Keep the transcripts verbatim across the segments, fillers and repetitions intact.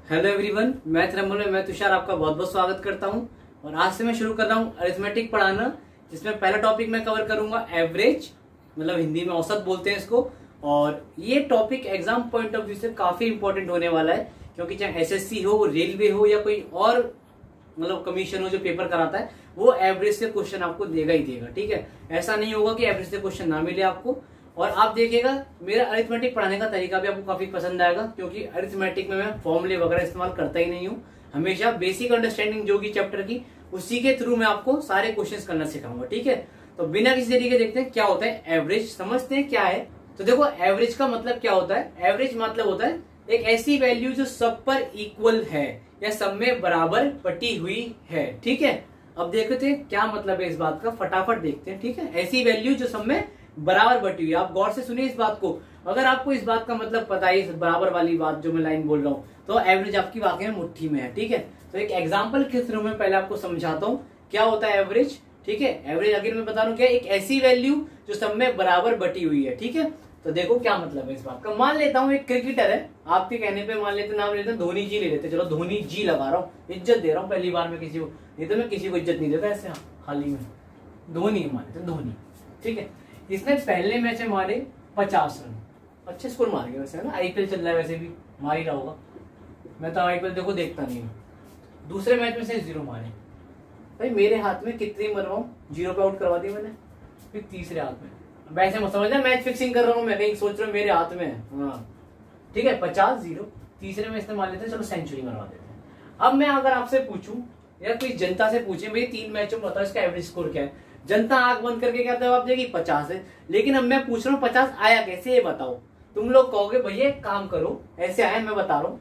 Hello everyone, math rumble में मैं तुषार आपका बहुत बहुत स्वागत करता हूं। और आज से मैं शुरू कर रहा हूं अरिथमेटिक पढ़ाना, जिसमें पहला टॉपिक मैं कवर करूंगा एवरेज, मतलब हिंदी में औसत बोलते हैं इसको। और ये topic exam point of view से काफी इंपॉर्टेंट होने वाला है, क्योंकि चाहे एसएससी हो, रेलवे हो या कोई और मतलब कमीशन हो जो पेपर कराता है, वो एवरेज से क्वेश्चन आपको देगा ही देगा। ठीक है, ऐसा नहीं होगा कि एवरेज से क्वेश्चन ना मिले आपको। और आप देखिएगा मेरा अरिथमेटिक पढ़ाने का तरीका भी आपको काफी पसंद आएगा, क्योंकि अरिथमेटिक में मैं फॉर्मूले वगैरह इस्तेमाल करता ही नहीं हूँ। हमेशा बेसिक अंडरस्टैंडिंग जो की चैप्टर की, उसी के थ्रू मैं आपको सारे क्वेश्चंस करना सिखाऊंगा। ठीक है, तो बिना किसी तरीके देखते हैं क्या होता है एवरेज, समझते हैं क्या है। तो देखो, एवरेज का मतलब क्या होता है। एवरेज मतलब होता है एक ऐसी वैल्यू जो सब पर इक्वल है या सब में बराबर बटी हुई है। ठीक है, अब देखते हैं क्या मतलब है इस बात का, फटाफट देखते हैं। ठीक है, ऐसी वैल्यू जो सब में बराबर बटी हुई है। आप गौर से सुनिए इस बात को। अगर आपको इस बात का मतलब पता है, इस बराबर वाली बात जो मैं लाइन बोल रहा हूँ, तो एवरेज आपकी वाकई में मुट्ठी में है। ठीक है, तो एक एग्जांपल के थ्रू में पहले आपको समझाता हूँ क्या होता है एवरेज। ठीक है, एवरेज अगर मैं बता रहा हूँ क्या, एक ऐसी वैल्यू जो सब में बराबर बटी हुई है। ठीक है, तो देखो क्या मतलब है इस बात का। मान लेता हूँ एक क्रिकेटर है, आपके कहने पे मान लेते, नाम लेते हैं धोनी जी ले लेते, चलो धोनी जी लगा रहा हूँ, इज्जत दे रहा हूँ पहली बार में किसी को, नहीं तो मैं किसी को इज्जत नहीं देता ऐसे हाल ही में। धोनी मान लेते धोनी, ठीक है, इसने पहले मैच में मारे पचास रन, अच्छे स्कोर मार गया वैसे, है ना, आईपीएल चल रहा है वैसे भी मार ही रहा होगा, मैं तो आईपीएल देखो देखता नहीं हूँ। दूसरे मैच में से जीरो मारे, भाई मेरे हाथ में कितने मरवाऊं, जीरो पे आउट करवा दी मैंने। फिर तीसरे हाथ में, वैसे मत समझना मैच फिक्सिंग कर रहा हूँ मैं, कहीं सोच रहा हूँ मेरे हाथ में है। हाँ ठीक है, पचास जीरो, तीसरे में इस्तेमाल लेते हैं, चलो सेंचुरी मरवा देते हैं। अब मैं अगर आपसे पूछूं या कोई जनता से पूछे भाई तीन मैचों में बताओ इसका एवरेज स्कोर क्या है, जनता आंख बंद करके क्या जवाब देगी, पचास है। लेकिन अब मैं पूछ रहा हूँ पचास आया कैसे, ये बताओ। तुम लोग कहोगे भैया एक काम करो, ऐसे आया, मैं बता रहा हूँ।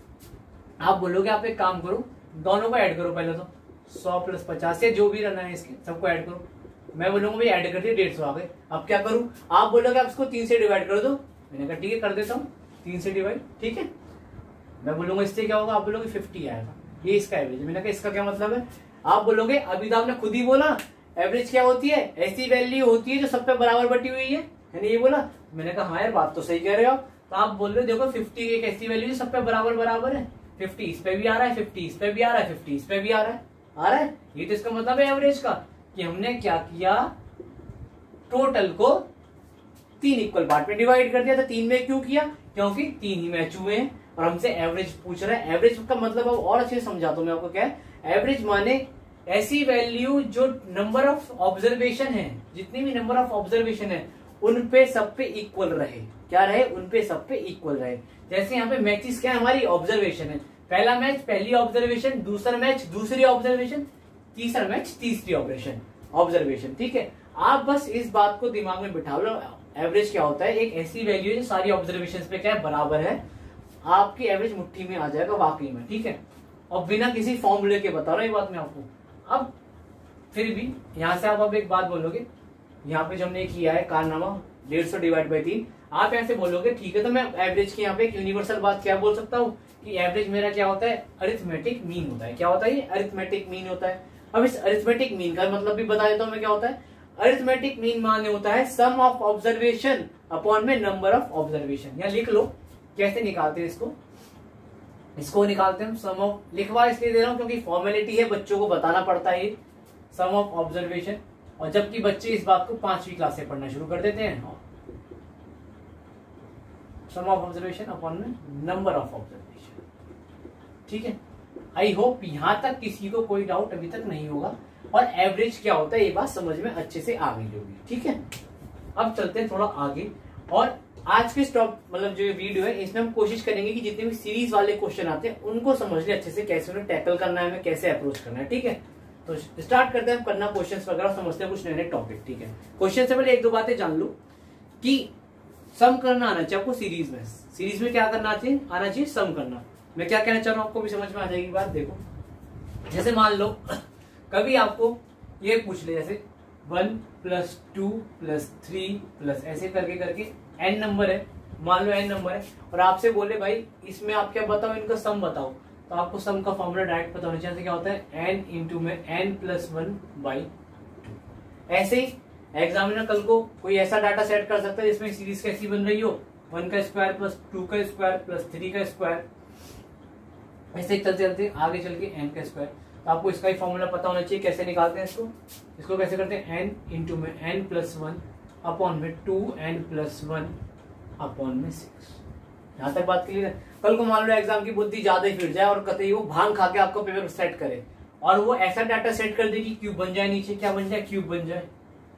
आप बोलोगे आप एक काम करो, दोनों को ऐड करो पहले तो, सौ प्लस पचास से जो भी रन है इसके सबको ऐड करो। मैं बोलूंगा भाई ऐड कर दिए, डेढ़ सौ आ गए। अब क्या करूं, आप बोलोगे आप इसको तीन से डिवाइड कर दो, मैंने कहा ठीक है कर देता हूँ, तीन से डिवाइड। ठीक है, मैं बोलूंगा इससे क्या होगा, आप बोलोगे फिफ्टी आएगा, ये इसका एवरेज। मैंने कहा इसका क्या मतलब है, आप बोलोगे अभी तो आपने खुद ही बोला एवरेज क्या होती है, ऐसी वैल्यू होती है जो सब पे बराबर बटी हुई है, मैंने ये बोला। मैंने कहा हाँ यार बात तो सही कह रहे हो। तो आप बोल रहे हो देखो फिफ्टी एक ऐसी वैल्यू जो सब पे बराबर बराबर है, फिफ्टी इस पे भी आ रहा है, फिफ्टी इस पे भी आ रहा है, फिफ्टी इस पे भी आ रहा है आ रहा है ये तो इसका मतलब है एवरेज का, कि हमने क्या किया, टोटल को तीन इक्वल पार्ट में डिवाइड कर दिया। तो तीन में क्यों किया, क्योंकि तीन ही मैच हुए हैं और हमसे एवरेज पूछ रहा है। एवरेज का मतलब अब और अच्छे से समझाता हूं मैं आपको क्या है। एवरेज माने ऐसी वैल्यू जो नंबर ऑफ ऑब्जर्वेशन है, जितनी भी नंबर ऑफ ऑब्जर्वेशन है उन पे सब पे इक्वल रहे। क्या रहे, उन पे सब पे इक्वल रहे। जैसे यहाँ पे मैचेस क्या है, हमारी ऑब्जर्वेशन है, पहला मैच पहली ऑब्जर्वेशन, दूसरा मैच दूसरी ऑब्जर्वेशन, तीसरा मैच तीसरी ऑपरेशन ऑब्जर्वेशन। ठीक है, आप बस इस बात को दिमाग में बिठा लो, एवरेज क्या होता है, एक ऐसी वैल्यू जो सारी ऑब्जर्वेशन पे क्या है, बराबर है। आपकी एवरेज मुट्ठी में आ जाएगा वाकई में। ठीक है, और बिना किसी फॉर्मूले के बता रहा हूं ये बात मैं आपको। अब फिर भी यहां से आप अब एक बात बोलोगे, यहाँ पे जो हमने किया है कारनामा डेढ़ सौ डिवाइड बाई तीन, आप ऐसे बोलोगे ठीक है, तो मैं एवरेज की यहाँ पे एक यूनिवर्सल बात क्या बोल सकता हूँ कि एवरेज मेरा क्या होता है, अरिथमेटिक मीन होता है। क्या होता है ये, अरिथमेटिक मीन होता है। अब इस अरिथमेटिक मीन का मतलब भी बता देता हूं मैं क्या होता है। अरिथमेटिक मीन माने होता है सम ऑफ ऑब्जर्वेशन अपॉन में नंबर ऑफ ऑब्जर्वेशन। या लिख लो कैसे निकालते हैं इसको, इसको निकालते हैं सम ऑफ, लिखवा इसलिए दे रहा हूं क्योंकि फॉर्मेलिटी है, बच्चों को बताना पड़ता है सम ऑफ ऑब्जर्वेशन। और जबकि बच्चे इस बात को पांचवी क्लास से पढ़ना शुरू कर देते हैं, सम ऑफ ऑब्जर्वेशन अपॉन में नंबर ऑफ ऑब्जर्वेशन। ठीक है, आई होप यहां तक किसी को कोई डाउट अभी तक नहीं होगा। और एवरेज क्या होता है ये बात समझ में अच्छे से आ गई होगी। ठीक है, अब चलते हैं थोड़ा आगे। और आज के स्टॉप मतलब जो वीडियो है इसमें हम कोशिश करेंगे कि जितने भी सीरीज वाले क्वेश्चन आते हैं उनको समझ ले अच्छे से, कैसे उन्हें टैकल करना है, हमें कैसे अप्रोच करना है। ठीक है, तो स्टार्ट करते हैं हम करना क्वेश्चन वगैरह, समझते हैं कुछ नए नए टॉपिक। ठीक है, क्वेश्चन से पहले एक दो बातें जान लो कि सम करना आना चाहिए आपको सीरीज में। सीरीज में क्या करना चाहिए, आना चाहिए सम करना। मैं क्या कहना चाह रहा हूं आपको भी समझ में आ जाएगी बात। देखो जैसे मान लो कभी आपको ये पूछ ले, जैसे one plus two plus three plus ऐसे करके करके एन नंबर है, मान लो एन नंबर है, और आपसे बोले भाई इसमें आप क्या बताओ, इनका सम बताओ। तो आपको सम का फॉर्मूला डायरेक्ट पता होना चाहिए। क्या होता है, एन इंटू में n plus one by two. ऐसे ही एग्जामिनर कल को कोई ऐसा डाटा सेट कर सकता है जिसमें सीरीज कैसी बन रही हो, वन का स्क्वायर प्लस टू का स्क्वायर प्लस थ्री का स्क्वायर ऐसे चलते चलते आगे चल के एन का स्क्वायर, तो आपको इसका ही फॉर्मूला पता होना चाहिए कैसे निकालते हैं इसको। इसको कैसे करते हैं, एन इंटू में एन प्लस वन अपॉन में two n plus one upon में सिक्स। यहाँ तक बात क्लियर है। कल को मान लो एग्जाम की बुद्धि ज्यादा ही फिर जाए और कतई वो भांग खा के आपको पेपर सेट करे और वो ऐसा डाटा सेट कर दे कि क्यूब बन जाए, नीचे क्या बन जाए, क्यूब बन जाए,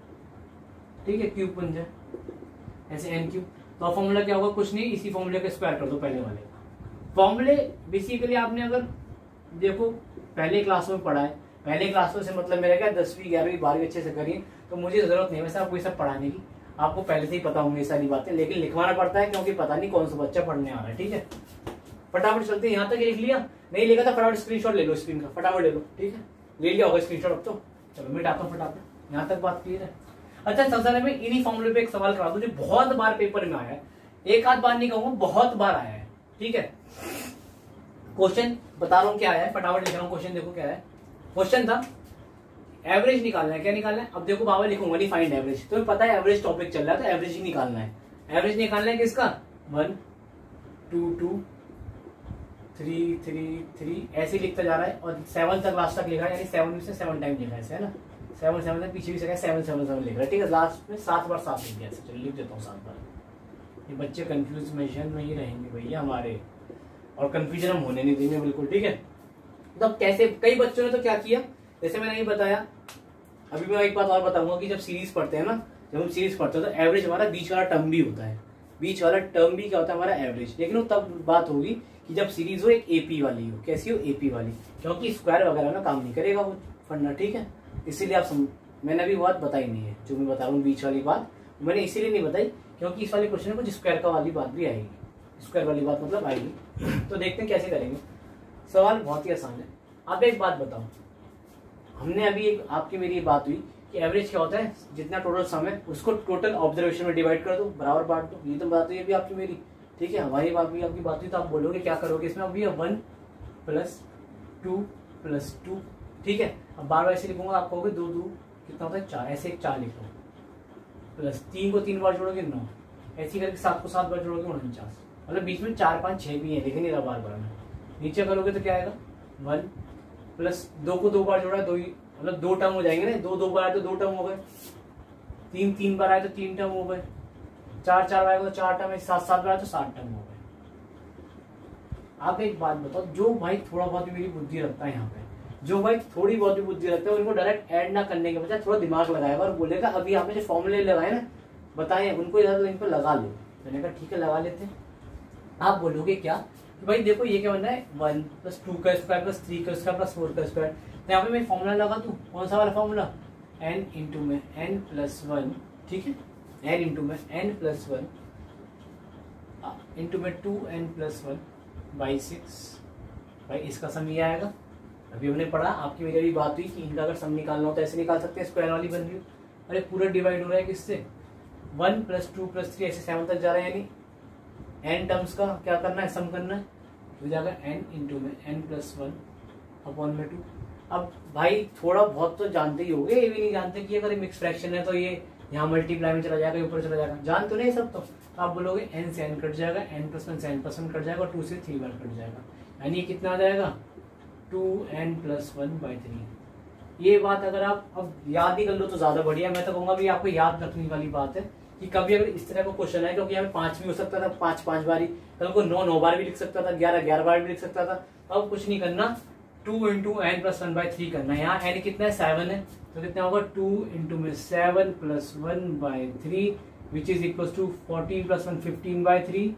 ठीक है, क्यूब बन जाए ऐसे एन क्यूब। तो फॉर्मूला क्या होगा, कुछ नहीं, इसी फॉर्मूले का स्क्वायर कर दो पहले वाले का। फॉर्मूले बेसिकली आपने अगर देखो पहले क्लास में पढ़ा है, पहले क्लास में से मतलब मेरा क्या दसवीं ग्यारहवीं बारहवीं अच्छे से करिए, तो मुझे जरूरत नहीं वैसे आपको ये सब पढ़ाने की, आपको पहले से ही पता होंगी सारी बातें, लेकिन लिखवाना पड़ता है क्योंकि पता नहीं कौन सा बच्चा पढ़ने आ रहा है। ठीक है, फटाफट चलते हैं। यहाँ तक लिख लिया, नहीं लिखा था फटाफट स्क्रीनशॉट ले लो, स्क्रीन का फटाफट ले लो। ठीक है, ले लिया होगा स्क्रीनशॉट अब तो। चलो मिटाता हूँ फटाफट। यहाँ तक बात क्लियर है। अच्छा, सबसे पहले मैं इन्हीं फॉर्मूले पे एक सवाल करा दूं जो बहुत बार पेपर में आया है, एक आध बार नहीं कहूंगा, बहुत बार आया है। ठीक है, क्वेश्चन बता रहा हूँ क्या आया है, फटाफट लिख रहा हूँ। क्वेश्चन देखो क्या है, क्वेश्चन था एवरेज निकालना है। क्या निकालना है, अब देखो बाबा लिखूंगा नहीं, फाइंड एवरेज। तुम्हें पता है एवरेज टॉपिक चल रहा है तो एवरेज ही निकालना है। एवरेज निकालना है किसका, one two two three three three ऐसे लिखता जा रहा है और सेवन तक लास्ट तक लिखा है, यानी सेवन में से सेवन टाइम लिखा है ऐसे, है ना, सेवन सेवन तक पीछे भी सेवन सेवन सेवन लिख रहा है। ठीक है, लास्ट में सात बार सात लिख दिया। चलो लिख देता हूँ सात बार। ये बच्चे कंफ्यूजन में ही रहेंगे भैया हमारे, और कंफ्यूजन हम होने नहीं देंगे बिल्कुल। ठीक है, तो कैसे, कई बच्चों ने तो क्या किया, जैसे मैंने ये बताया, अभी मैं एक बात और बताऊंगा कि जब सीरीज पढ़ते हैं ना, जब हम सीरीज पढ़ते हैं तो एवरेज हमारा बीच वाला टर्म भी होता है, बीच वाला टर्म भी क्या होता है हमारा एवरेज। लेकिन वो तब बात होगी कि जब सीरीज हो एक एपी वाली हो। कैसी हो, एपी वाली, क्योंकि स्क्वायर वगैरह में काम नहीं करेगा वो फंडा। ठीक है, इसीलिए आप सम... मैंने अभी बात बताई नहीं है जो मैं बता रहा हूँ बीच वाली बात, मैंने इसीलिए नहीं बताई क्योंकि इस वाले क्वेश्चन में कुछ स्क्वायर का वाली बात भी आएगी, स्क्वायर वाली बात मतलब आएगी। तो देखते हैं कैसे करेंगे। सवाल बहुत ही आसान है। आप एक बात बताओ, हमने अभी एक आपकी मेरी बात हुई कि एवरेज क्या होता है, जितना टोटल सम है उसको टोटल ऑब्जर्वेशन में डिवाइड कर दो, बराबर बांट दो। ये तो बात हुई अभी आपकी मेरी। ठीक है, हमारी बात भी आपकी बात हुई, तो आप बोलोगे क्या करोगे इसमें, अभी one plus two plus two. ठीक है, अब बार बार ऐसे लिखूंगा, आप कहोगे दो दो कितना होता है, चार, ऐसे एक चार लिखो, प्लस तीन को तीन बार जोड़ोगे नौ, ऐसी करके सात को सात बार जोड़ोगे उनचास, मतलब बीच में चार पाँच छः भी है, लेकिन नहीं रहा बार बार में। नीचे करोगे तो क्या आएगा, वन प्लस दो को दो बार जोड़ा, दो ही मतलब दो टर्म हो जाएंगे ना, दो दो बार आए तो दो टर्म हो गए, तीन तीन बार आए तो तीन टर्म हो गए, चार चार आएगा तो चार टर्म है, सात सात बार आए तो सात टर्म हो गए। आप एक बात बताओ, जो भाई थोड़ा बहुत भी मेरी बुद्धि रखता है यहाँ पे, जो भाई थोड़ी बहुत भी बुद्धि रखता है, उनको डायरेक्ट ऐड ना करने के बजाय थोड़ा दिमाग लगाएगा और बोलेगा अभी आपने जो फॉर्मूले लगाए ना बताए उनको इधर इन पर लगा लो। मैंने कहा ठीक है लगा लेते हैं। आप बोलोगे क्या कि भाई देखो ये क्या बनना है, वन प्लस टू का स्क्वायर प्लस थ्री का स्क्वायर प्लस फोर का स्क्वायर। तो यहाँ पे मैं फॉर्मूला लगा दूं, कौन सा वाला फॉर्मूला, एन इंटू में एन प्लस वन। ठीक है, एन इंटू में एन प्लस वन इंटू में two n plus one by six. भाई इसका सम ये आएगा, अभी हमने पढ़ा, आपकी मेरी अभी बात हुई कि इनका अगर सम निकालना हो तो ऐसे निकाल सकते हैं, स्क्वायर वाली बन रही। अरे पूरा डिवाइड हो रहा है किससे, one plus two plus three ऐसे सेवन तक जा रहा है, यानी एन टर्म्स का क्या करना है, सम करना है, हो जाएगा एन इंटू में एन प्लस वन अपॉन में टू। अब भाई थोड़ा बहुत तो जानते ही होंगे, ये भी नहीं जानते कि अगर मिक्स फ्रैक्शन है तो ये यहाँ मल्टीप्लाई में चला जाएगा, ऊपर चला जाएगा, जान तो नहीं सब। तो आप बोलोगे एन से एन कट जाएगा, एन प्लस वन से एन प्लस वन कट जाएगा, टू से थ्री बार कट जाएगा, यानी कितना आ जाएगा, two n plus one by three. ये बात अगर आप अब याद ही कर लो तो ज्यादा बढ़िया। मैं तो कहूंगा भी आपको याद रखने वाली बात है कि कभी अगर इस तरह का क्वेश्चन है, क्योंकि यहाँ पे पांच भी हो सकता था, पांच पांच बार ही, कल को नौ नौ बार भी लिख सकता था, ग्यारह ग्यारह बार भी लिख सकता था। अब कुछ नहीं करना, two into n plus one by three करना है। यहाँ एन कितना है, सेवन है, तो कितना होगा, टू इंटू में seven plus one by three which is equal to fourteen plus one fifteen by three,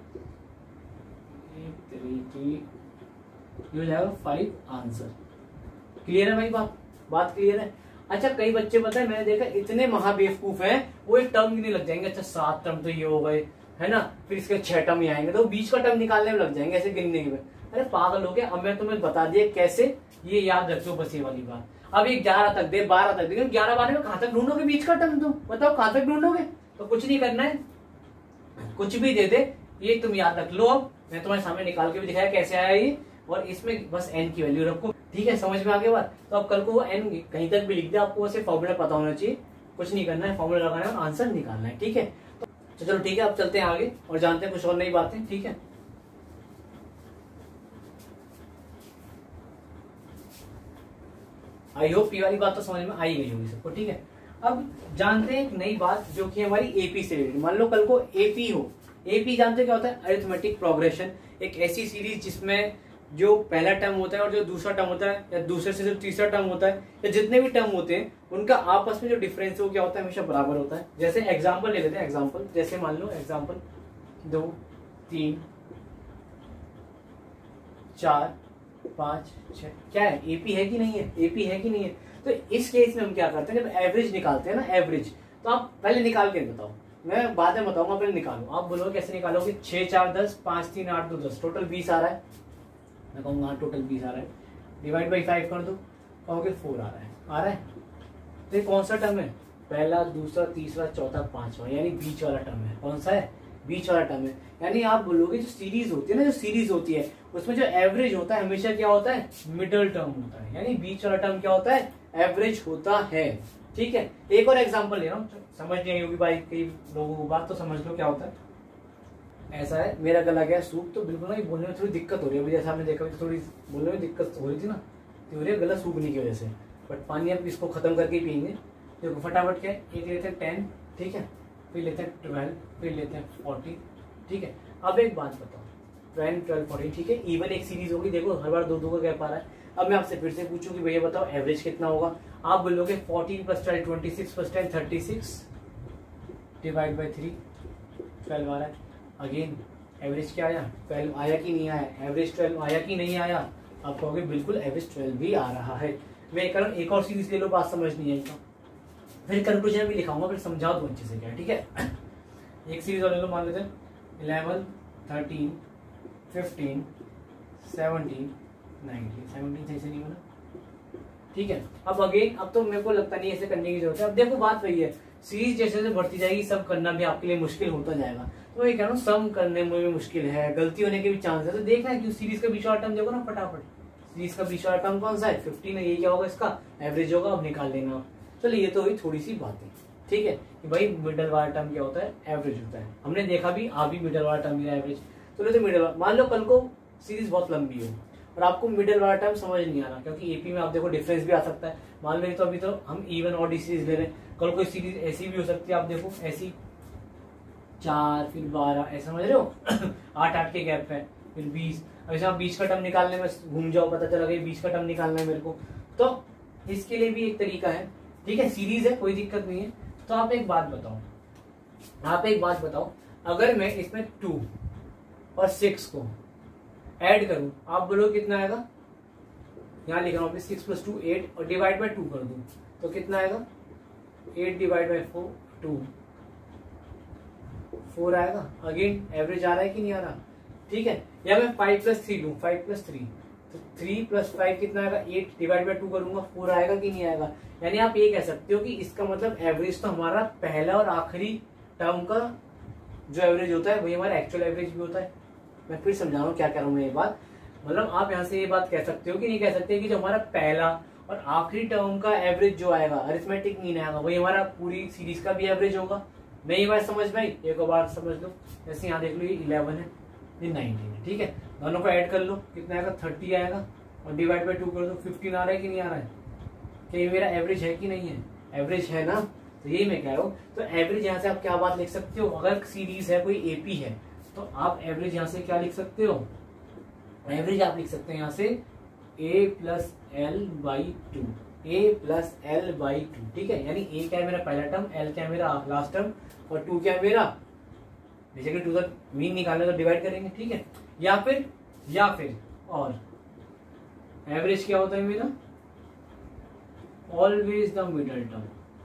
ये हो जाएगा फाइव आंसर। क्लियर है भाई, बात बात क्लियर है। अच्छा कई बच्चे पता है मैंने देखा इतने महाबेवकूफ हैं, वो एक टर्म गिनने लग जाएंगे, अच्छा सात टर्म तो ये हो गए है ना, फिर इसके छह टर्म ही आएंगे, तो बीच का टर्म निकालने में लग जाएंगे ऐसे गिनने के। अरे पागल हो गया, अब मैं तुम्हें बता दिया कैसे, ये याद रखो बस ये वाली बात। अब ये ग्यारह तक दे, बारह तक दे, ग्यारह बारह में कहां तक ढूंढोगे बीच का टर्म, तुम बताओ कहां तक ढूंढोगे। तो कुछ नहीं करना है, कुछ भी दे दे, ये तुम याद रख लो। अब मैं तुम्हारे सामने निकाल के भी दिखाया कैसे आया ये, और इसमें बस एन की वैल्यू रखो। ठीक है, समझ में आ गया बात। तो अब कल को वो एन कहीं तक भी लिख दे, आपको वैसे फॉर्मूला पता होना चाहिए, कुछ नहीं करना है, फॉर्मूला लगाना है और आंसर निकालना है। ठीक है, तो चलो ठीक है, अब चलते हैं आगे और जानते हैं कुछ और नई बातें। ठीक है, आई होप ये वाली बात तो समझ में आई गई होगी सबको, ठीक है। अब जानते हैं एक नई बात जो कि हमारी एपी से रिलेटेड। मान लो कल को एपी हो, एपी जानते क्या होता है? Arithmetic progression. एक ऐसी सीरीज जिसमें जो पहला टर्म होता है और जो दूसरा टर्म होता है, या दूसरे से जो तीसरा टर्म होता है, या जितने भी टर्म होते हैं उनका आपस में जो डिफरेंस है वो क्या होता है? हमेशा बराबर होता है। जैसे एग्जाम्पल ले लेते हैं, एग्जाम्पल जैसे मान लो एग्जाम्पल दो, तीन, चार, पांच, छह, क्या है? एपी है कि नहीं है? एपी है कि नहीं है? तो इस केस में हम क्या करते हैं, जब एवरेज निकालते हैं ना, एवरेज, तो आप पहले निकाल के बताओ, मैं बाद में बताऊंगा, पहले निकालो। आप बोलोगे कैसे निकालोगे? छह चार दस, पांच तीन आठ दो दस, टोटल बीस आ रहा है। मैं कहूंगा हाँ टोटल बीस आ रहा है, डिवाइड बाई फाइव कर दो, कहोगे फोर आ रहा है। आ रहा है? तो ये कौन सा टर्म है? पहला, दूसरा, तीसरा, चौथा, पांचवा, यानी बीच वाला टर्म है। कौन सा है? बीच वाला टर्म है। यानी आप बोलोगे जो सीरीज होती है ना, जो सीरीज होती है उसमें जो एवरेज होता है हमेशा क्या होता है? मिडल टर्म होता है। यानी बीच वाला टर्म क्या होता है? एवरेज होता है, ठीक है। एक और एग्जांपल ले रहा हूँ, समझ नहीं आई होगी भाई कई लोगों को बात, तो समझ लो क्या होता है। ऐसा है, मेरा गला गया सूख, तो बिल्कुल ना ये बोलने में थोड़ी दिक्कत हो रही है। अभी जैसा आपने देखा तो थोड़ी बोलने में दिक्कत हो रही थी ना, तो हो रही है गला सूखने की वजह से। बट पानी अब इसको खत्म करके ही पियेंगे। देखो फटाफट क्या है, एक लेते हैं टेन, ठीक है, फिर लेते हैं ट्वेल्व, फिर लेते हैं फोर्टी, ठीक है। अब एक बात बताओ, ट्वेल्व ट्वेल्व फोर्टी, ठीक है, इवन एक सीरीज होगी। देखो हर बार दो दो का गैप आ रहा है। अब मैं आपसे फिर से पूछूं कि भैया बताओ एवरेज कितना होगा? आप बोलोगे fourteen plus twelve twenty six plus ten thirty six, divide by three, twelve आ रहा है। अगेन एवरेज क्या आया? ट्वेल्व आया कि नहीं आया? एवरेज ट्वेल्व आया कि नहीं आया? आप कहोगे बिल्कुल एवरेज ट्वेल्व भी आ रहा है। मैं एक एक और सीरीज ले लो, बात समझ नहीं आई तो फिर कंक्लूजन भी लिखाऊंगा, फिर समझा दूं अच्छे से क्या, ठीक है। एक सीरीज और ले लो, मान लेते हैं eleven, thirteen, fifteen, seventeen, nineteen. Seventeen सही से नहीं बना, ठीक है। अब अगेन अब तो मेरे को लगता नहीं ऐसे करने की जरूरत है। अब देखो बात वही है, सीरीज जैसे जैसे बढ़ती जाएगी सब करना भी आपके लिए मुश्किल होता जाएगा। तो मैं कह रहा हूँ सम करने में भी मुश्किल है, गलती होने के भी चांस है। तो देखना है कि सीरीज का बीच वाला टर्म देखो ना फटाफट, सीरीज का बीच वाला टर्म कौन सा है? फिफ्टीन है। ये क्या होगा? इसका एवरेज होगा। अब निकाल लेना। चलिए ये तो हुई थोड़ी सी बातें, ठीक है, कि भाई मिडल वाला टर्म क्या होता है? एवरेज होता है। हमने देखा भी आ भी मिडल वाला टर्म है एवरेज। चलो तो मिडल, मान लो कल को सीरीज बहुत लंबी हो और आपको मिडल वाला टर्म समझ नहीं आ रहा, क्योंकि एपी में आप देखो डिफरेंस भी आ सकता है। मान लो तो अभी तो हम इवन और डी सीरीज ले रहे हैं, कल कोई सीरीज ऐसी भी हो सकती है। आप देखो ऐसी चार, फिर बारह, ऐसा समझ रहे हो? आठ आठ के गैप है, फिर बीस। अब जैसे आप बीच का टर्म निकालने में घूम जाओ, पता चला बीच का टर्म निकालना है मेरे को, तो इसके लिए भी एक तरीका है, ठीक है। सीरीज है, कोई दिक्कत नहीं है। तो आप एक बात बताओ, आप एक बात बताओ, अगर मैं इसमें टू और सिक्स को ऐड करूं, आप बोलो कितना आएगा? यहां लिख रहा हूं सिक्स प्लस टू एट, और डिवाइड बाय टू कर दूं तो कितना आएगा? Eight divide by four, two, four आएगा। अगेन एवरेज आ रहा है कि नहीं आ रहा? ठीक है। या मैं फाइव प्लस थ्री लू, फाइव प्लस थ्री, तो थ्री प्लस फाइव कितना आएगा? एट, डिवाइड बाय टू करूंगा, फोर आएगा कि नहीं आएगा? यानी आप ये कह सकते हो कि इसका मतलब एवरेज तो हमारा पहला और आखिरी टर्म का जो एवरेज होता है वही हमारा एक्चुअल एवरेज भी होता है। मैं फिर समझा रहा हूँ क्या कह रहा हूँ मैं ये बात, मतलब आप यहाँ से ये बात कह सकते हो कि नहीं कह सकते कि जो हमारा पहला और आखिरी टर्म का एवरेज जो आएगा, अरिथमेटिक मीन आएगा, वही हमारा पूरी सीरीज का भी एवरेज होगा। नहीं बात समझ में आई? एक और बात समझ लो, जैसे यहाँ देख लो ये इलेवन है, ये नाइनटीन है, ठीक है। दोनों को ऐड कर लो, कितना आएगा? थर्टी आएगा, और डिवाइड बाय टू कर दो, फिफ्टीन आ रहा है कि नहीं आ रहा है? क्या ये मेरा एवरेज है कि नहीं है? एवरेज है ना, तो यही मैं कह रहा हूँ। तो एवरेज यहाँ से आप क्या बात लिख सकते हो, अगर सीरीज है कोई एपी है तो आप एवरेज यहाँ से क्या लिख सकते हो? एवरेज आप लिख सकते हैं यहाँ से A plus L by two, A plus L by two, ठीक है। यानी ए क्या है मेरा पहला टर्म, एल क्या है मेरा लास्ट टर्म, और टू क्या है मेरा, बेसिकली टू का मीन निकालने तो डिवाइड करेंगे, ठीक है। या फिर या फिर और एवरेज क्या होता है मेरा? Always the middle term,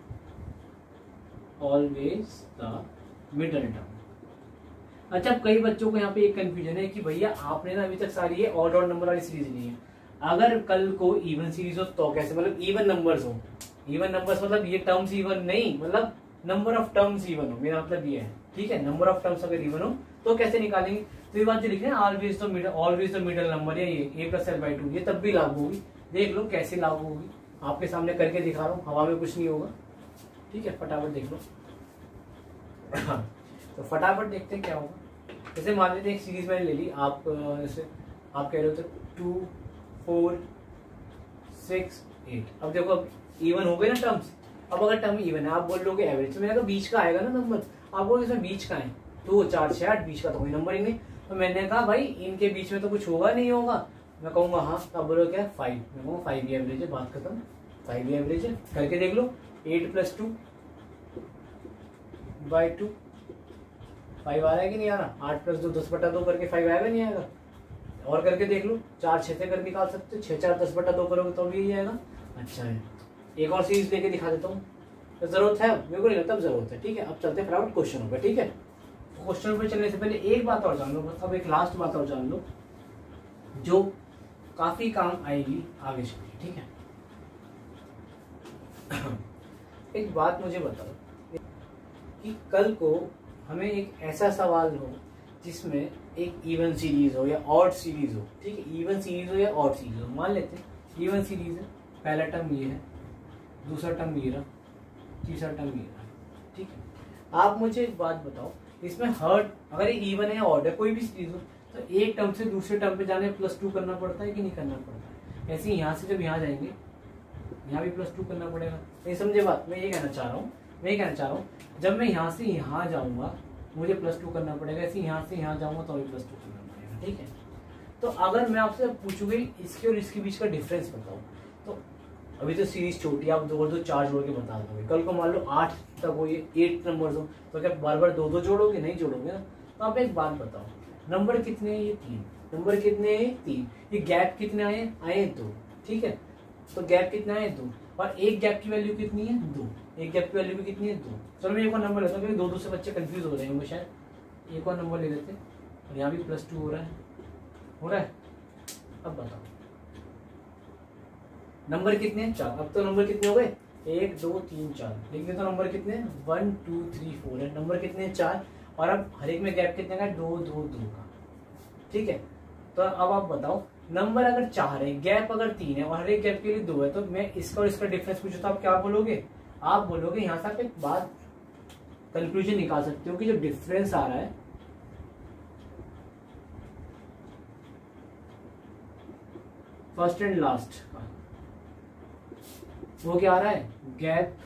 always the middle term. अच्छा, कई बच्चों को यहाँ पे एक कंफ्यूजन है कि भैया आपने ना अभी तक सारी ये ऑड ऑड नंबर वाली सीरीज ली है, अगर कल को इवन सीरीज हो तो कैसे? मतलब इवन नंबर्स हो, इवन नंबर्स मतलब ये टर्म्स इवन नहीं, मतलब नंबर ऑफ टर्म्स इवन हो, मेरा मतलब ये है, ठीक है। नंबर ऑफ टर्म्स अगर इवन हो तो कैसे निकालेंगे? तो ये बात जो लिख रहे हैं always the middle, always the middle number, या ये A plus L by two, ये तब भी लागू होगी। देख लो कैसे लागू होगी, आपके सामने करके दिखा रहा हूँ, हवा में कुछ नहीं होगा, ठीक है। फटाफट देख लो। तो फटाफट देखते हैं क्या होगा। जैसे मान लेते हैं एक सीरीज मैंने ले ली, आप जैसे आप कह रहे हो तो टू, फोर, सिक्स, एट। अब देखो अब इवन हो गए ना टर्म्स। अब अगर टर्म इवन है आप बोल लोगे एवरेज, तो मैंने कहा बीच का आएगा ना नंबर, आप बोलोगे इसमें बीच का है, दो चार छह आठ, बीच का तो कोई नंबर ही नहीं। तो मैंने कहा भाई इनके बीच में तो कुछ होगा नहीं होगा, मैं कहूंगा हाँ, तब बोलो क्या फाइव, मैं कहूँगा फाइव ही एवरेज है, बात खत्म, फाइव ही एवरेज है। करके देख लो, eight plus two by two, five आ रहा है कि नहीं आ रहा, आठ प्लस दो दस बटा दो करके फाइव आएगा नहीं आएगा। और करके देख लो, चार छः से कर निकाल सकते हो, छः चार दस बटा दो करोगे तो भी यही आएगा। अच्छा है, एक और सीरीज लेके दिखा देता हूँ, तो जरूरत है मेरे को नहीं लगता अब जरूरत है। ठीक है, अब चलते फटाफट क्वेश्चनों पे। ठीक है, क्वेश्चन पे चलने से पहले एक बात और जान लो, अब एक लास्ट बात और जान लो जो काफी काम आएगी आगे चल के। ठीक है, एक बात मुझे बताओ कि कल को हमें एक ऐसा सवाल हो जिसमें एक इवन सीरीज हो या ऑड सीरीज हो। ठीक है, इवन सीरीज हो या ऑड सीरीज हो, मान लेते हैं इवन सीरीज है, पहला टर्म ये है, दूसरा टर्म ये रहा, तीसरा टर्म ये रहा। ठीक है, आप मुझे एक बात बताओ, इसमें हर अगर एक इवन है या ऑड है कोई भी सीरीज हो, तो एक टर्म से दूसरे टर्म पे जाने प्लस टू करना पड़ता है कि नहीं करना पड़ता है? ऐसे ही यहाँ से जब यहाँ जाएंगे यहाँ भी प्लस टू करना पड़ेगा। नहीं समझे बात, मैं ये कहना चाह रहा हूँ मैं ये कहना चाह रहा हूँ जब मैं यहाँ से यहाँ जाऊँगा मुझे प्लस टू करना पड़ेगा, ऐसे यहाँ से यहाँ जाऊँगा तो भी प्लस टू करना पड़ेगा। ठीक है, तो अगर मैं आपसे पूछूंगी इसके और इसके बीच का डिफरेंस बताओ, तो अभी तो सीरीज छोटी, आप दो दो चार जोड़ के बता दोगे। कल को मान लो आठ तक हो, ये एट नंबर हो, तो क्या बार बार दो दो जोड़ोगे? नहीं जोड़ोगे ना। तो आप एक बात बताओ, नंबर कितने हैं? ये तीन। नंबर कितने हैं? तीन। ये गैप कितने आए? आए दो। ठीक है, तो गैप कितना है? दो। और एक गैप की वैल्यू कितनी है? दो। एक गैप की वैल्यू भी कितनी है? दो। चलो मैं एक और नंबर लेता हूँ क्योंकि दो दो से बच्चे कंफ्यूज हो रहे होंगे शायद। एक और नंबर ले लेते हैं, और यहाँ भी प्लस टू हो रहा है हो रहा है अब बताओ नंबर कितने हैं? चार। अब तो नंबर कितने हो गए? एक दो तीन चार। लिखने तो नंबर कितने हैं? वन टू थ्री फोर है। नंबर कितने हैं? चार। और अब हर एक में गैप कितने का? दो दो दो का। ठीक है, तो अब आप बताओ नंबर अगर चार है, गैप अगर तीन है और हर एक गैप के लिए दो है, तो मैं इसका और इसका डिफरेंस पूछूं तो आप क्या बोलोगे? आप बोलोगे, यहाँ से आप एक बात कंक्लूजन निकाल सकते हो कि जो डिफरेंस आ रहा है फर्स्ट एंड लास्ट का, वो क्या आ रहा है? Gap,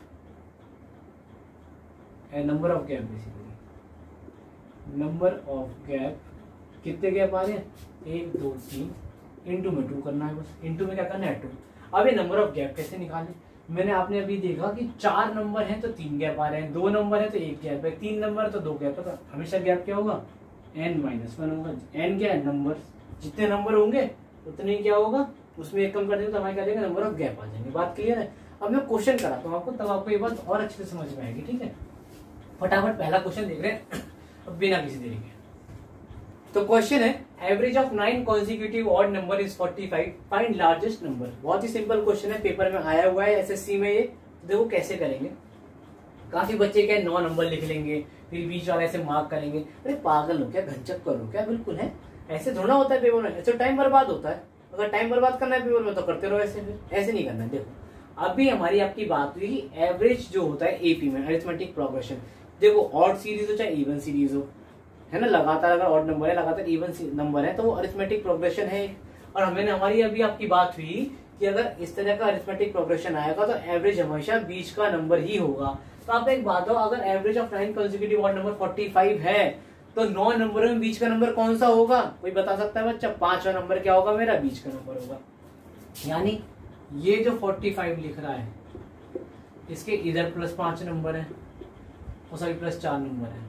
number of gap basically. Number of gap, कितने गैप आ रहे हैं? एक दो तीन, इंटू में टू करना है बस। इंटू में क्या करना है? टू। अब ये नंबर ऑफ गैप कैसे निकालें? मैंने आपने अभी देखा कि चार नंबर हैं तो तीन गैप आ रहे हैं, दो नंबर है तो एक गैप है, तीन नंबर है तो दो गैप है। तो हमेशा गैप क्या होगा? एन माइनस वन होगा। एन क्या है? नंबर। जितने नंबर होंगे उतने क्या होगा? उसमें एक कम कर देंगे तो हमारे क्या जाएगा? नंबर ऑफ गैप आ जाएंगे। बात क्लियर है? अब मैं क्वेश्चन कराता हूँ आपको, तब आपको ये बात और अच्छे से समझ में आएगी। ठीक है, फटाफट पहला क्वेश्चन देख रहे हैं अब बिना किसी देरी के। तो क्वेश्चन है, average of nine consecutive odd number is forty five, find largest number. बहुत ही सिंपल क्वेश्चन है, पेपर में आया हुआ है एसएससी में। ये देखो कैसे करेंगे। काफी बच्चे क्या नौ नंबर लिख लेंगे, फिर बीच वाले ऐसे मार्क करेंगे। अरे पागल हो क्या? घंचक करो क्या? बिल्कुल है, ऐसे थोड़ा होता है पेपर में, ऐसे टाइम बर्बाद होता है। अगर टाइम बर्बाद करना है पेपर में तो करते रहो ऐसे, फिर ऐसे नहीं करना है। देखो अभी हमारी आपकी बात हुई कि एवरेज जो होता है एपी में, अरिथमेटिक प्रोग्रेशन, देखो ऑड सीरीज हो चाहे इवन सीरीज हो, है ना, लगातार अगर ऑड नंबर है, लगातार इवन नंबर है, तो वो अरिथमेटिक प्रोग्रेशन है। और हमें हमारी अभी आपकी बात हुई कि अगर इस तरह का अरिथमेटिक प्रोग्रेशन आएगा तो एवरेज हमेशा बीच का नंबर ही होगा। तो आप एक बात हो, अगर average of nine consecutive odd number forty five है तो नौ नंबरों में बीच का नंबर कौन सा होगा? कोई बता सकता है बच्चा? पांचवा नंबर क्या होगा मेरा? बीच का नंबर होगा। यानी ये जो फोर्टी फाइव लिख रहा है इसके इधर प्लस पांच नंबर है और सॉरी प्लस चार नंबर है,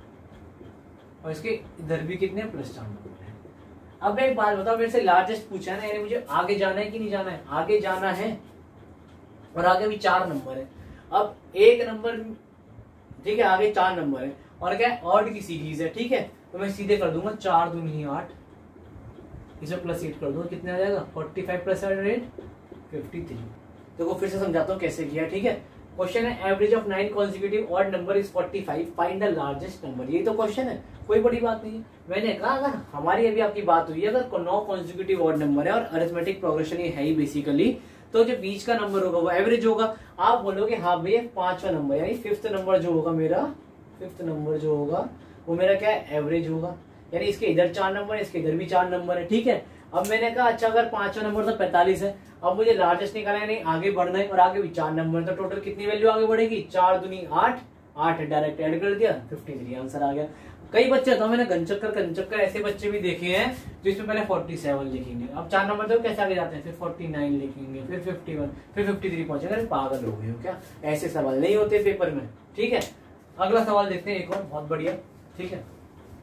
और इसके इधर भी कितने? प्लस चार नंबर है। अब एक बात बताओ, मेरे से लार्जेस्ट पूछा है ना, यानी मुझे आगे जाना है कि नहीं जाना है? आगे जाना है, और आगे भी चार नंबर है। अब एक नंबर, ठीक है, आगे चार नंबर है और क्या है? ऑड की सीरीज है। ठीक है, तो मैं सीधे कर दूंगा चार दूनी आठ, इसमें प्लस एट कर दूंगा, कितने आ जाएगा? Forty five plus eight fifty three. देखो फिर से समझाता हूँ कैसे किया। ठीक है, क्वेश्चन है average of nine consecutive odd number is forty five, find the largest number. ये तो क्वेश्चन है, कोई बड़ी बात नहीं है। मैंने कहा अगर हमारी अभी आपकी बात हुई है, अगर नौ कॉन्सिक्यूटिव ऑड नंबर है और अरिथमेटिक प्रोग्रेशन ये है ही बेसिकली, तो जो बीच का नंबर होगा वो एवरेज होगा। आप बोलोगे हाँ भैया पांचवा नंबर यानी फिफ्थ नंबर जो होगा मेरा, फिफ्थ नंबर जो होगा वो मेरा क्या है? एवरेज होगा। यानी इसके इधर चार नंबर है, इसके इधर भी चार नंबर है। ठीक है, अब मैंने कहा अच्छा अगर पांचवा नंबर तो पैंतालीस है, अब मुझे लार्जेस्ट निकालना है, नहीं आगे बढ़ना है, और आगे भी चार नंबर, तो टोटल कितनी वैल्यू आगे बढ़ेगी, चार दुनी आठ, आठ डायरेक्ट ऐड कर दिया, फिफ्टी थ्री आंसर आ गया। कई बच्चे तो मैंने गनचक्कर गनचक्कर ऐसे बच्चे भी देखे हैं जो इसमें पहले फोर्टी सेवन लिखेंगे, अब चार नंबर तो कैसे आगे जाते हैं, फिर फोर्टी नाइन लिखेंगे, फिर फिफ्टी वन, फिर फिफ्टी थ्री पहुंचेंगे। पागल हो गए हो क्या, ऐसे सवाल नहीं होते पेपर में। ठीक है, अगला सवाल देखते हैं एक और, बहुत बढ़िया। ठीक है,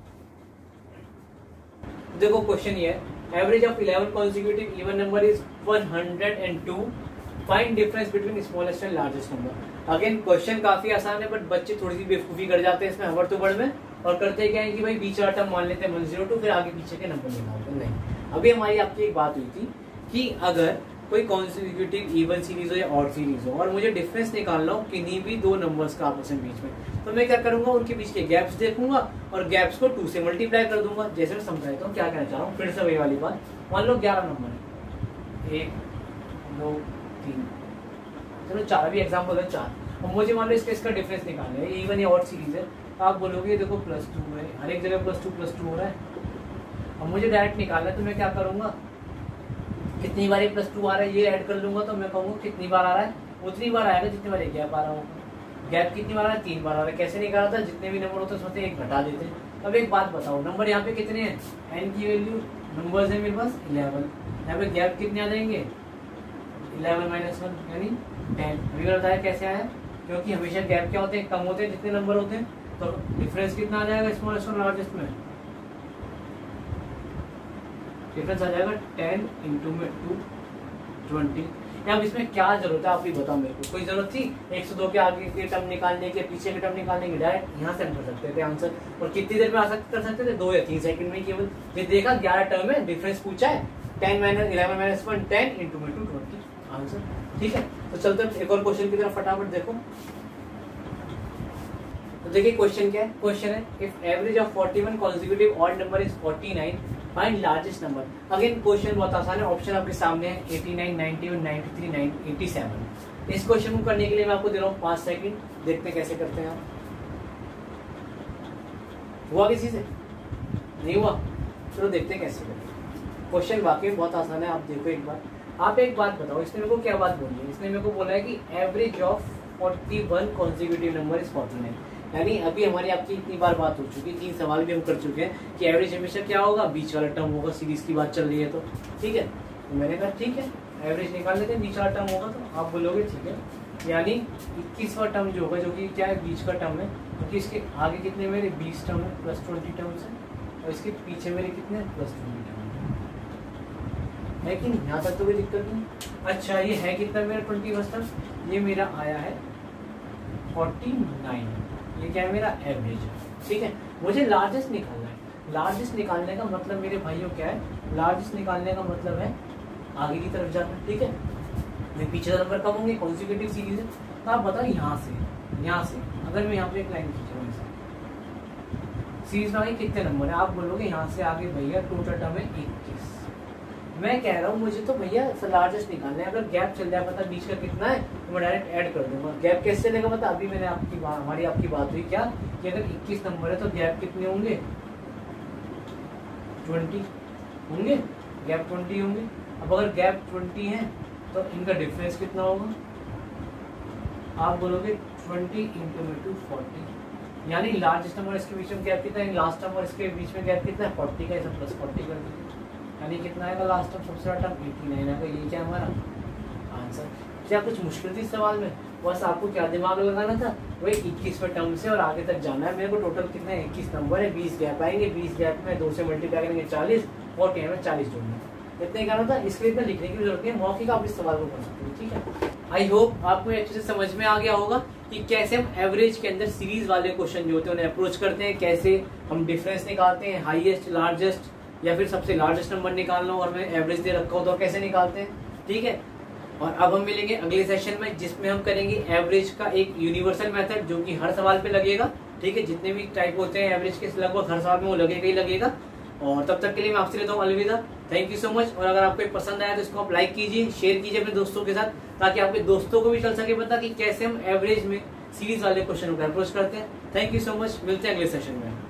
देखो क्वेश्चन ये है, average of eleven consecutive even number is one hundred two, find difference between smallest and largest number. Again question काफी आसान है, बट बच्चे थोड़ी सी बेवकूफी कर जाते हैं इसमें हवर तो बड़ में, और करते क्या है कि भाई बीच वाला टर्म मान लेते हैं वन जीरो टू, फिर आगे पीछे के नंबर निकालते हैं। नहीं, अभी हमारी आपकी एक बात हुई थी कि अगर कोई कॉन्सिक्यूटिव इवन सीरीज हो या ऑड सीरीज हो और मुझे डिफरेंस निकालना हो किन्हीं भी दो नंबर्स का आपस में बीच में, तो मैं क्या करूंगा, उनके बीच के गैप्स देखूंगा और गैप्स को टू से मल्टीप्लाई कर दूंगा। जैसे मैं समझाता हूँ क्या कहना चाह रहा हूँ, फिर से वही वाली बात। मान लो ग्यारह नंबर है, एक दो तीन, चलो चार भी एग्जाम्पल है, चार। अब मुझे मान लो इसका इसका डिफरेंस निकालना है, इवन या ऑड सीरीज है, आप बोलोगे देखो प्लस टू है, हर एक जगह प्लस टू प्लस टू हो रहा है। अब मुझे डायरेक्ट निकालना है, तो मैं क्या करूंगा, कितनी बार प्लस टू आ रहा है ये ऐड कर लूंगा, तो मैं कहूँगा कितनी बार आ रहा है, उतनी बार आएगा जितनी बार गैप आ रहा होगा। गैप कितनी बार आ रहा है, तीन बार आ रहा है। कैसे निकाला था, जितने भी नंबर होते हैं उसमें एक घटा देते हैं। अब एक बात बताओ, नंबर यहाँ पे कितने हैं, एन की वैल्यू नंबर्स है मेरे पास इलेवन, यहाँ पे गैप कितने आ जाएंगे, इलेवन माइनस वन यानी टेन। अभी बताया कैसे आया, क्योंकि हमेशा गैप क्या होते हैं, कम होते हैं जितने नंबर होते हैं, तो डिफरेंस कितना आ जाएगा स्मॉलेस्ट और लार्जेस्ट में, डिफरेंस आ जाएगा टेन इंटू में टू ट्वेंटी। अब इसमें क्या जरूरत है आप भी बताओ मेरे को, कोई जरूरत थी एक सौ दो के आगे के टर्म निकालने के, पीछे के टर्म निकालने के, डायरेक्ट यहाँ से हम कर सकते थे आंसर, और कितनी देर में आ सकते कर सकते थे, दो या तीन सेकंड में केवल। ये देखा ग्यारह टर्म में डिफरेंस पूछा है, ten minus eleven minus one, ten into में टू ट्वेंटी आंसर। ठीक है, तो चलते एक और क्वेश्चन की तरफ फटाफट देखो। तो देखिए क्वेश्चन क्या है, क्वेश्चन है if average of forty one consecutive odd number is forty nine, find largest number. Again question बहुत आसान है, ऑप्शन आपके सामने है eighty nine, ninety one, ninety three, eighty seven. इस क्वेश्चन को करने के लिए मैं आपको दे रहा हूँ पांच सेकंड, देखते हैं कैसे करते हैं आप। हुआ किसी से नहीं हुआ, चलो देखते हैं कैसे करते हैं। क्वेश्चन वाकई बहुत आसान है, आप देखो एक बार। आप एक बात बताओ, इसने मेरे को क्या बात बोली है, इसने मेरे को बोला है कि average of forty one consecutive number is forty nine. यानी अभी हमारी आपकी इतनी बार बात हो चुकी है, तीन सवाल भी हम कर चुके हैं कि एवरेज हमेशा क्या होगा, बीच वाला टर्म होगा, सीरीज की बात चल रही है तो। ठीक है, तो मैंने कहा ठीक है एवरेज निकाल लेते हैं, बीच वाला टर्म होगा, तो आप बोलोगे ठीक है, यानी इक्कीसवां टर्म जो होगा, जो कि क्या है बीच का टर्म है, क्योंकि इसके आगे कितने मेरे बीस टर्म है प्लस ट्वेंटी टर्म्स है, और इसके पीछे मेरे कितने प्लस ट्वेंटी टर्म है कि नहीं, यहाँ तक तो कोई दिक्कत नहीं। अच्छा ये है कितना मेरा ट्वेंटी फर्स्ट टर्म, ये मेरा आया है फोर्टी नाइन, ये क्या है मेरा एवरेज। ठीक है, मुझे लार्जेस्ट निकालना है। लार्जेस्ट निकालने का मतलब मेरे भाइयों क्या है, लार्जेस्ट निकालने का मतलब है आगे की तरफ जाना। ठीक है, मैं पीछे का नंबर कम होंगे, कॉन्सिक्यूटिव सीरीज है, तो आप बताओ यहाँ से यहाँ से अगर मैं यहाँ पे एक लाइन खींच रहा हूँ, सीरीज में आगे कितने नंबर है, आप बोलोगे यहाँ से आगे भैया टोटल टर्म है इक्कीस। मैं कह रहा हूँ मुझे तो भैया लार्जेस्ट निकालना है, अगर गैप चल जाए पता बीच का कितना है तो मैं डायरेक्ट ऐड कर दूंगा। गैप कैसे चलेगा पता, अभी मैंने आपकी बात हमारी आपकी बात हुई क्या कि अगर इक्कीस नंबर है तो गैप कितने होंगे, ट्वेंटी होंगे, गैप ट्वेंटी होंगे। अब अगर गैप ट्वेंटी है तो इनका डिफरेंस कितना होगा, आप बोलोगे ट्वेंटी इंटू में टू फोर्टी, यानी लार्जेस्ट नंबर इसके बीच में गैप कितना है, लास्ट नंबर इसके बीच में गैप कितना है फोर्टी का, ऐसा प्लस फोर्टी कर दीजिए, यानी कितना आएगा लास्ट टर्म सबसे बड़ा टर्म एटी नाइन आएगा। ये क्या हमारा आंसर। क्या कुछ मुश्किल थी सवाल में, बस आपको क्या दिमाग लगाना था, वही इक्कीसवें टर्म से और आगे तक जाना है। मेरे को टोटल कितना है, इक्कीस नंबर है, बीस गैप आएंगे, बीस गैप में दो से मल्टीप्लाई करेंगे चालीस, और टेन में चालीस जोड़ना, इतना ही करना था। इसके लिए इतना लिखने की जरूरत नहीं है, मौके का आप इस सवाल को कर सकते हो। ठीक है, आई होप आपको अच्छे से समझ में आ गया होगा कि कैसे हम एवरेज के अंदर सीरीज वाले क्वेश्चन जो होते हैं उन्हें अप्रोच करते हैं, कैसे हम डिफरेंस निकालते हैं, हाईएस्ट लार्जेस्ट या फिर सबसे लार्जेस्ट नंबर निकालना हो और मैं एवरेज दे रखा हो तो कैसे निकालते हैं। ठीक है, और अब हम मिलेंगे अगले सेशन में जिसमें हम करेंगे एवरेज का एक यूनिवर्सल मेथड जो कि हर सवाल पे लगेगा। ठीक है, जितने भी टाइप होते हैं एवरेज के लगभग हर सवाल में वो लगेगा ही लगेगा। और तब तक के लिए मैं आपसे लेता हूँ अलविदा, थैंक यू सो मच। और अगर आपको पसंद आया तो इसको आप लाइक कीजिए, शेयर कीजिए अपने दोस्तों के साथ, ताकि आपके दोस्तों को भी चल सके पता कि कैसे हम एवरेज में सीरीज वाले क्वेश्चन को अप्रोच करते हैं। थैंक यू सो मच, मिलते हैं अगले सेशन में।